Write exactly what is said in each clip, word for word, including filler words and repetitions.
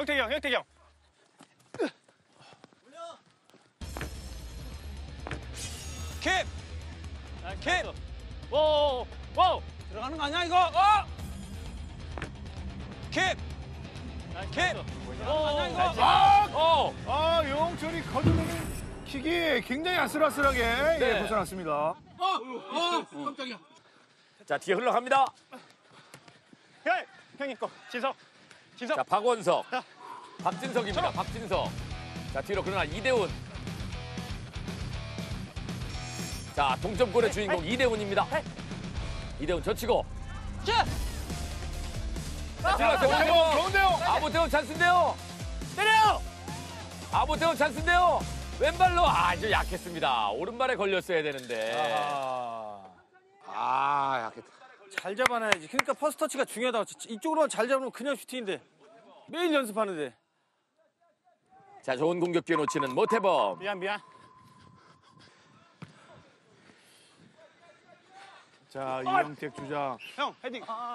형택이 형, 형택이 형. 캡! 캡! 오, 오, 들어가는 거 아니야, 이거? 어! 캡! 캡! 오, 이거? 아, 오. 아, 영철이 거두는 킥이 굉장히 아슬아슬하게 네. 예, 벗어났습니다. 자, 뒤에 흘러갑니다. 형, 형님 거. 진석, 진석. 자, 박원석. 박진석입니다. 박진석. 자, 뒤로 그러나 이대훈. 자, 동점골의 주인공 이대훈입니다. 이대훈 젖히고. 자! 자, 들어갔어요. 좋은데요, 오태훈. 좋은데요. 아보태훈 찬스인데요. 때려요! 아보태훈 찬스인데요. 왼발로 아주 약했습니다. 오른발에 걸렸어야 되는데. 아, 약했다. 잘 잡아놔야지. 그러니까 퍼스트 터치가 중요하다고. 이쪽으로만 잘 잡으면 그냥 슈팅인데. 매일 연습하는데. 자, 좋은 공격 기회 놓치는 모태범. 미안, 미안. 자, 이영택 주장. 형, 헤딩. 아,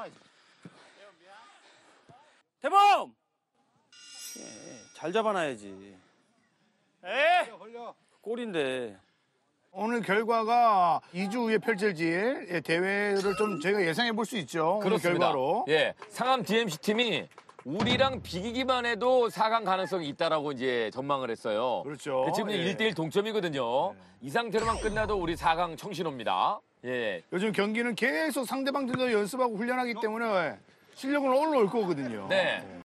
대범! 예, 잘 잡아놔야지. 에. 골인데. 오늘 결과가 이 주 후에 펼쳐질 예, 대회를 좀 저희가 예상해 볼 수 있죠. 오늘 그렇습니다. 결과로. 예, 상암 디엠씨 팀이 우리랑 비기기만 해도 사 강 가능성이 있다라고 이제 전망을 했어요. 그렇죠. 그 지금 예. 일 대 일 동점이거든요. 이 상태로만 끝나도 우리 사 강 청신호입니다. 예. 요즘 경기는 계속 상대방들도 연습하고 훈련하기 때문에 실력은 올라올 거거든요. 네.